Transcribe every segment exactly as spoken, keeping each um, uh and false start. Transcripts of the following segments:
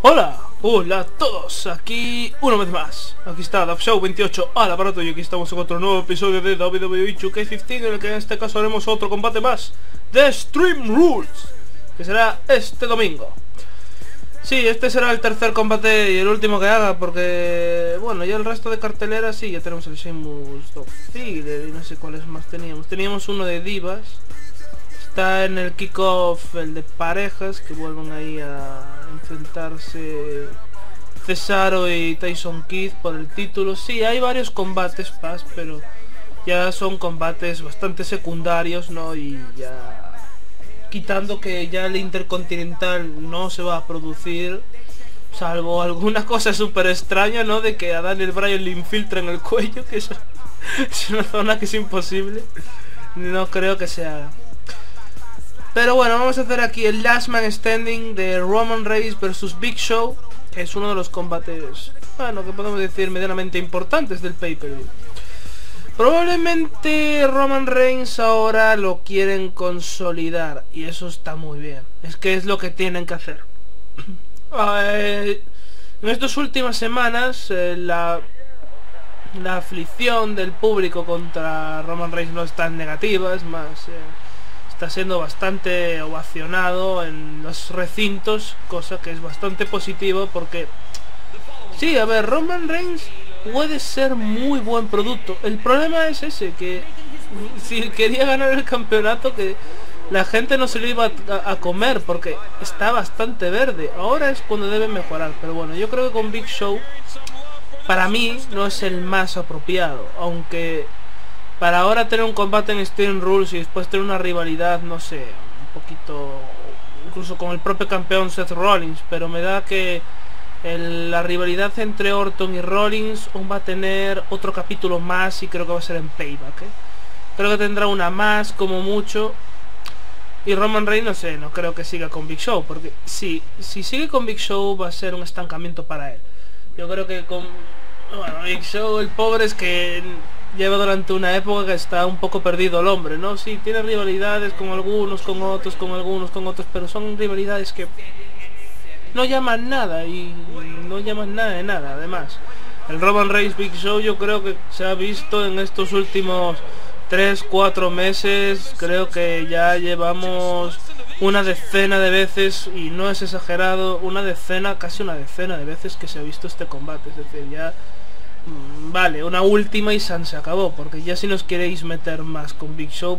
Hola, hola a todos, aquí una vez más. Aquí está DavShow veintiocho al aparato y aquí estamos en otro nuevo episodio de W W E dos K quince, en el que en este caso haremos otro combate más de Extreme Rules, que será este domingo. Sí, este será el tercer combate y el último que haga, porque bueno, ya el resto de cartelera sí, ya tenemos el Sheamus Dog Ziggler y no sé cuáles más teníamos. Teníamos uno de divas. Está en el kickoff el de parejas, que vuelven ahí a enfrentarse Cesaro y Tyson Kidd por el título. Sí, hay varios combates, Paz, pero ya son combates bastante secundarios, ¿no? Y ya quitando que ya el Intercontinental no se va a producir, salvo alguna cosa súper extraña, ¿no? De que a Daniel Bryan le infiltren el cuello, que eso es una zona que es imposible. No creo que se haga. Pero bueno, vamos a hacer aquí el Last Man Standing de Roman Reigns versus Big Show, que es uno de los combates, bueno, que podemos decir medianamente importantes del pay-per-view. Probablemente Roman Reigns ahora lo quieren consolidar, y eso está muy bien. Es que es lo que tienen que hacer. eh, en estas últimas semanas, eh, la, la aflicción del público contra Roman Reigns no es tan negativa, es más... Eh, está siendo bastante ovacionado en los recintos, cosa que es bastante positivo porque... Sí, a ver, Roman Reigns puede ser muy buen producto. El problema es ese, que si quería ganar el campeonato, que la gente no se lo iba a, a comer porque está bastante verde. Ahora es cuando debe mejorar, pero bueno, yo creo que con Big Show, para mí, no es el más apropiado, aunque... Para ahora tener un combate en Extreme Rules y después tener una rivalidad, no sé, un poquito... Incluso con el propio campeón Seth Rollins, pero me da que el, la rivalidad entre Orton y Rollins aún va a tener otro capítulo más y creo que va a ser en Payback, ¿eh? Creo que tendrá una más, como mucho. Y Roman Reigns, no sé, no creo que siga con Big Show, porque si, si sigue con Big Show va a ser un estancamiento para él. Yo creo que con... Bueno, Big Show, el pobre es que... lleva durante una época que está un poco perdido el hombre, ¿no? Sí, tiene rivalidades con algunos, con otros, con algunos, con otros, pero son rivalidades que no llaman nada y no llaman nada de nada. Además, el Roman Reigns Big Show yo creo que se ha visto en estos últimos tres cuatro meses, creo que ya llevamos una decena de veces, y no es exagerado, una decena, casi una decena de veces que se ha visto este combate, es decir, ya... Vale, una última y San se acabó, porque ya si nos queréis meter más con Big Show,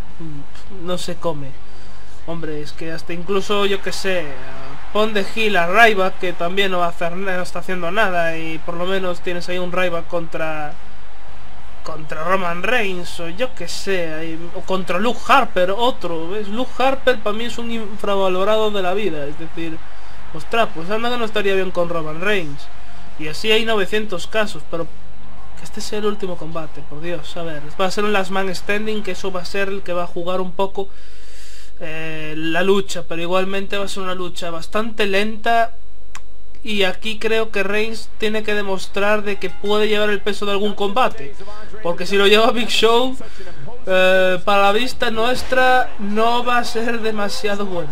no se come. Hombre, es que hasta incluso, yo que sé, pon de heel a Ryback, que también no va a hacer, no está haciendo nada, y por lo menos tienes ahí un Ryback contra contra Roman Reigns, o yo que sé, o contra Luke Harper, otro, ¿ves? Luke Harper para mí es un infravalorado de la vida, es decir, ostras, pues anda que no estaría bien con Roman Reigns. Y así hay novecientos casos, pero que este sea el último combate, por Dios. A ver, va a ser un Last Man Standing, que eso va a ser el que va a jugar un poco eh, la lucha, pero igualmente va a ser una lucha bastante lenta. Y aquí creo que Reigns tiene que demostrar de que puede llevar el peso de algún combate, porque si lo lleva Big Show, eh, para la vista nuestra no va a ser demasiado bueno,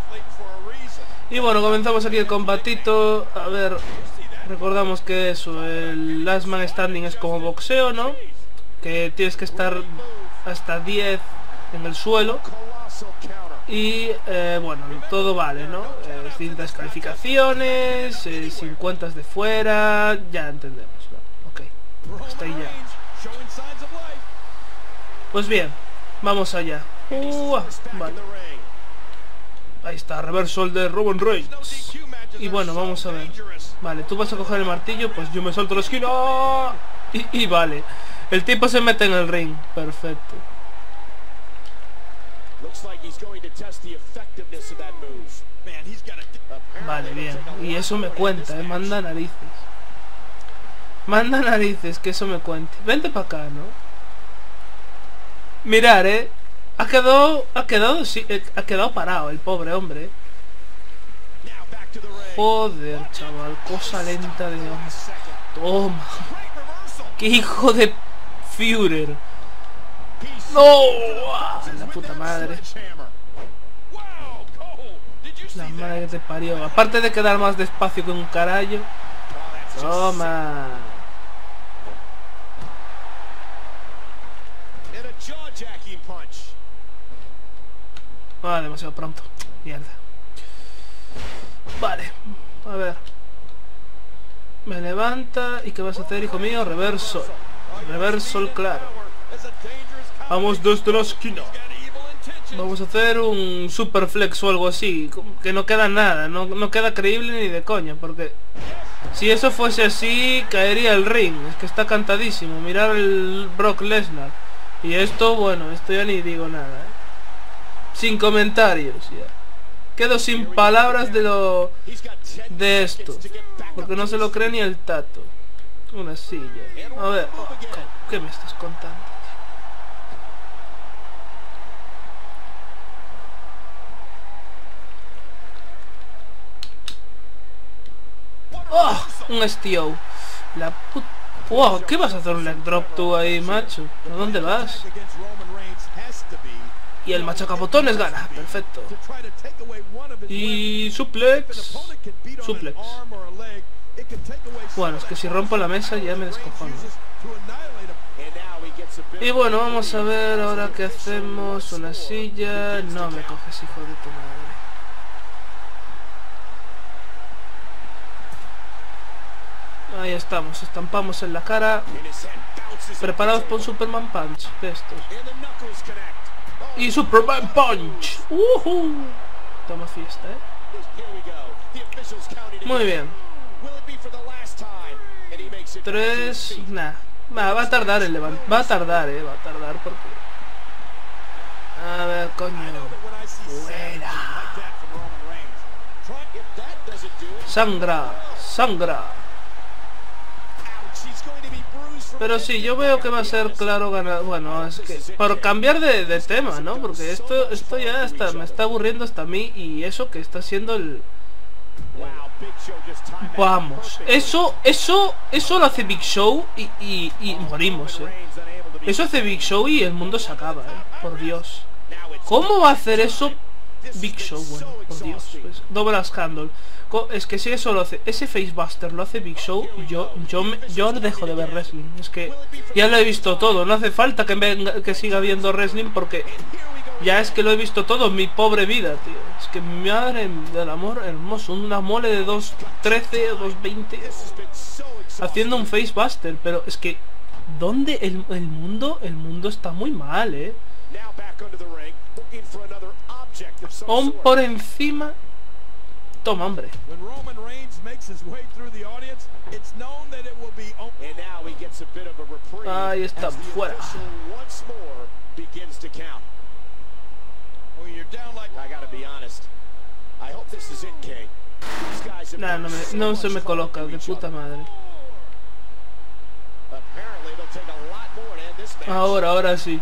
¿eh? Y bueno, comenzamos aquí el combatito. A ver... Recordamos que eso, el Last Man Standing es como boxeo, ¿no? Que tienes que estar hasta diez en el suelo. Y, eh, bueno, todo vale, ¿no? Eh, sin descalificaciones, eh, sin cuentas de fuera, ya entendemos, ¿no? Ok, hasta ahí ya. Pues bien, vamos allá. Uh, vale. Ahí está, reversal de Roman Reigns. Y bueno, vamos a ver. Vale, tú vas a coger el martillo, pues yo me salto la esquina. Y, y vale, el tipo se mete en el ring. Perfecto. Vale, bien. Y eso me cuenta, eh. Manda narices. Manda narices, que eso me cuente. Vente para acá, ¿no? Mirar, eh. Ha quedado, ha quedado, sí, eh, ha quedado parado el pobre hombre. Joder, chaval, cosa lenta de Dios. Toma. Qué hijo de Führer. No, la puta madre. La madre que te parió. Aparte de quedar más despacio que un carajo. Toma. Ah, demasiado pronto. Mierda. Vale. A ver. Me levanta. ¿Y qué vas a hacer, hijo mío? Reverso. Reverso, claro. Vamos desde la esquina. Vamos a hacer un super flex o algo así. Que no queda nada. No, no queda creíble ni de coña. Porque si eso fuese así, caería el ring. Es que está cantadísimo. Mirar el Brock Lesnar. Y esto, bueno, esto ya ni digo nada, ¿eh? Sin comentarios ya. Quedo sin palabras de lo... de esto. Porque no se lo cree ni el tato. Una silla. A ver, oh, ¿qué me estás contando? Oh, un S T O. La puta... Wow, ¿qué vas a hacer un leg drop tú ahí, macho? ¿A dónde vas? Y el machacabotones gana, perfecto. Y suplex. Suplex. Bueno, es que si rompo la mesa ya me descojono. Y bueno, vamos a ver ahora qué hacemos. Una silla. No me coges, hijo de tu madre. Ahí estamos, estampamos en la cara. Preparados por un Superman Punch de estos. Y Superman Punch. Uh-huh. Toma fiesta, eh. Muy bien. Tres. Nah. Nah, va a tardar el levant. Va a tardar, eh. Va a tardar porque. A ver, coño. Fuera. Sangra. Sangra. Pero sí, yo veo que va a ser claro ganar. Bueno, es que por cambiar de, de tema, ¿no? Porque esto esto ya está, me está aburriendo hasta a mí. Y eso que está siendo el... Vamos, eso, eso, eso lo hace Big Show y, y, y morimos, ¿eh? Eso hace Big Show y el mundo se acaba, ¿eh? Por Dios. ¿Cómo va a hacer eso Big Show? Bueno, por Dios, pues, Double Axe Handle. Es que si eso lo hace, ese Facebuster lo hace Big Show, yo yo me, yo dejo de ver wrestling. Es que ya lo he visto todo, no hace falta que, venga, que siga viendo wrestling porque ya es que lo he visto todo en mi pobre vida, tío. Es que madre del amor hermoso, una mole de dos trece o dos veinte haciendo un Facebuster, pero es que ¿dónde el, el mundo? El mundo está muy mal, eh. Aún por encima. Toma, hombre. Ahí está, fuera. Nah, no, me, no se me coloca, de puta madre. Ahora, ahora sí.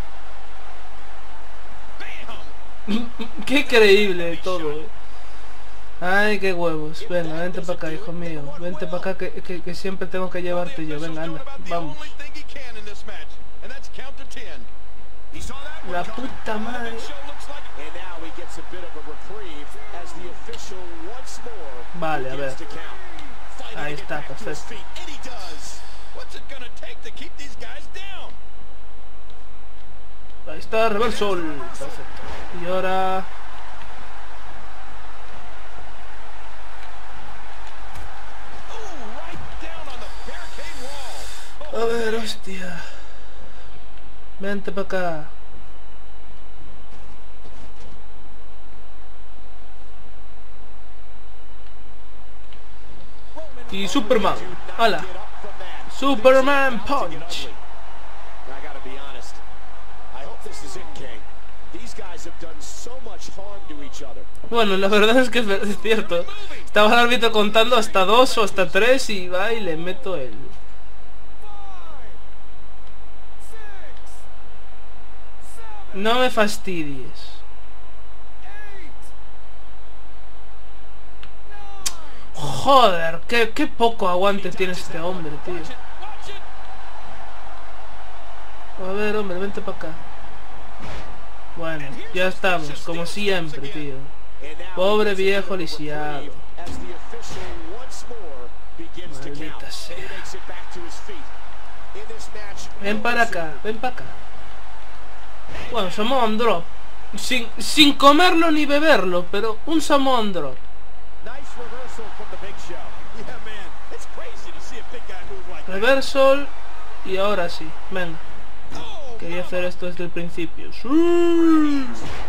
Qué creíble todo, eh. Ay, qué huevos. Venga, vente para acá, hijo mío. Vente para acá que, que, que siempre tengo que llevarte yo. Venga, anda, vamos. La puta madre. Vale, a ver. Ahí está, perfecto. Ahí está, reversal. Perfecto. Y ahora... A ver, hostia. Vente para acá. Y Superman. ¡Hala! Superman Punch. Bueno, la verdad es que es cierto. Estaba el árbitro contando hasta dos o hasta tres y va y le meto el... No me fastidies. Joder, qué, qué poco aguante tiene este hombre, tío. A ver, hombre, vente para acá. Bueno, ya estamos, como siempre, tío. Pobre viejo lisiado. Maldita sea. Ven para acá, ven para acá. Bueno, Samoan Drop. Sin, sin comerlo ni beberlo, pero un Samoan Drop. Reversal. Y ahora sí, ven. Quería hacer esto desde el principio. ¡Sí!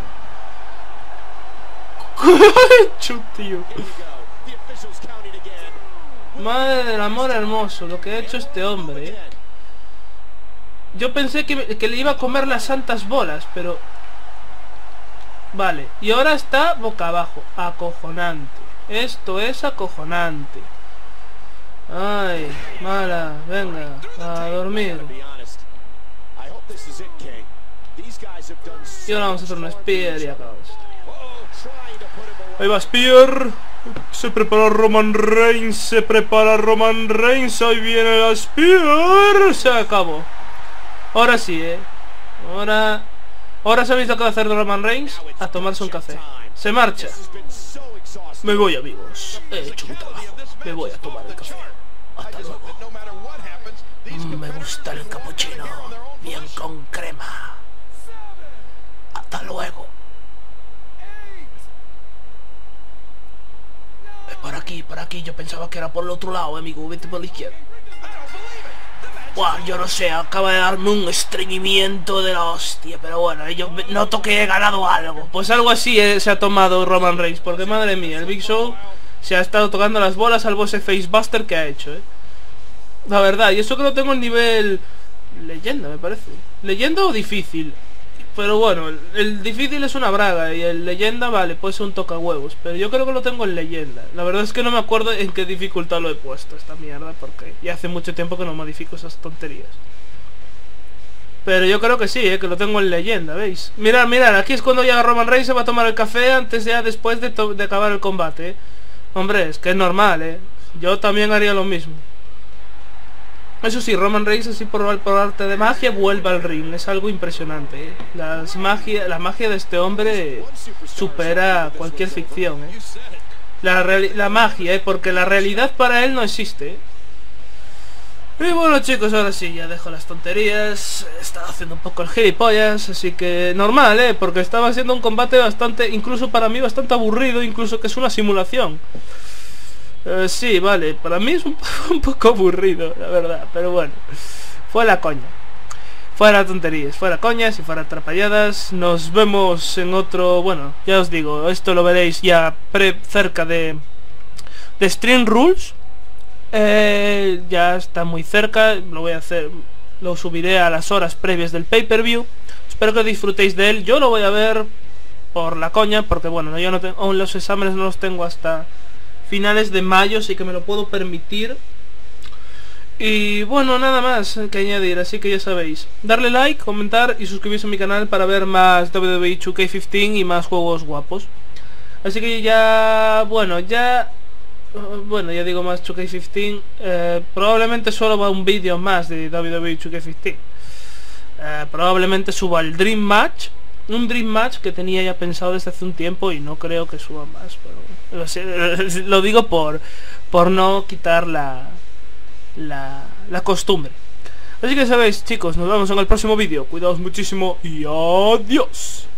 ¿Qué ha hecho, tío? Madre del amor hermoso, lo que ha hecho este hombre, ¿eh? Yo pensé que, que le iba a comer las santas bolas, pero... Vale, y ahora está boca abajo. Acojonante. Esto es acojonante. Ay, mala, venga, a dormir. Y ahora vamos a hacer una Spear y acabamos esto. Ahí va Spear. Se prepara Roman Reigns, se prepara Roman Reigns. Ahí viene la Spear. Se acabó. Ahora sí, eh. Ahora... Ahora sabéis lo que va a hacer Roman Reigns. A tomarse un café. Se marcha. Me voy, amigos. He hecho mi trabajo. Me voy a tomar el café. Hasta luego. Mm, me gusta el capuchino. Bien con crema. Hasta luego. Es por aquí, por aquí. Yo pensaba que era por el otro lado, amigo. Vete por la izquierda. Buah, yo no sé, acaba de darme un estreñimiento de la hostia. Pero bueno, yo noto que he ganado algo. Pues algo así eh, se ha tomado Roman Reigns. Porque madre mía, el Big Show se ha estado tocando las bolas salvo ese facebuster que ha hecho, eh. La verdad, y eso que no tengo el nivel... Leyenda, me parece. ¿Leyenda o difícil? Pero bueno, el, el difícil es una braga. Y el leyenda, vale, puede ser un toca huevos. Pero yo creo que lo tengo en leyenda. La verdad es que no me acuerdo en qué dificultad lo he puesto esta mierda, porque ya hace mucho tiempo que no modifico esas tonterías. Pero yo creo que sí, eh, que lo tengo en leyenda, ¿veis? Mirad, mirad, aquí es cuando llega Roman Reigns, se va a tomar el café antes ya después de, de acabar el combate, eh. Hombre, es que es normal, eh. Yo también haría lo mismo. Eso sí, Roman Reigns así por, por arte de magia vuelve al ring. Es algo impresionante, ¿eh? Las magia, la magia de este hombre supera cualquier ficción, ¿eh? La, la magia, ¿eh? Porque la realidad para él no existe, ¿eh? Y bueno, chicos, ahora sí, ya dejo las tonterías. Estaba haciendo un poco el gilipollas, así que normal, ¿eh? Porque estaba haciendo un combate bastante, incluso para mí, bastante aburrido. Incluso que es una simulación. Uh, sí, vale, para mí es un, un poco aburrido, la verdad, pero bueno, fue la coña, fuera tonterías, fuera coñas y fuera atrapalladas. Nos vemos en otro, bueno, ya os digo, esto lo veréis ya pre cerca de, de Stream Rules, eh, ya está muy cerca, lo voy a hacer, lo subiré a las horas previas del pay-per-view, espero que disfrutéis de él. Yo lo voy a ver por la coña, porque bueno, yo no tengo, aún los exámenes no los tengo hasta finales de mayo, así que me lo puedo permitir. Y bueno, nada más que añadir, así que ya sabéis, darle like, comentar y suscribirse a mi canal para ver más W W E dos K quince y más juegos guapos. Así que ya, bueno, ya bueno, ya digo más dos K quince, eh, probablemente solo va un vídeo más de W W E dos K quince. eh, Probablemente suba el Dream Match, un Dream Match que tenía ya pensado desde hace un tiempo y no creo que suba más, pero lo, sé, lo digo por por no quitar la, la la costumbre. Así que sabéis, chicos, nos vemos en el próximo vídeo. Cuidaos muchísimo y adiós.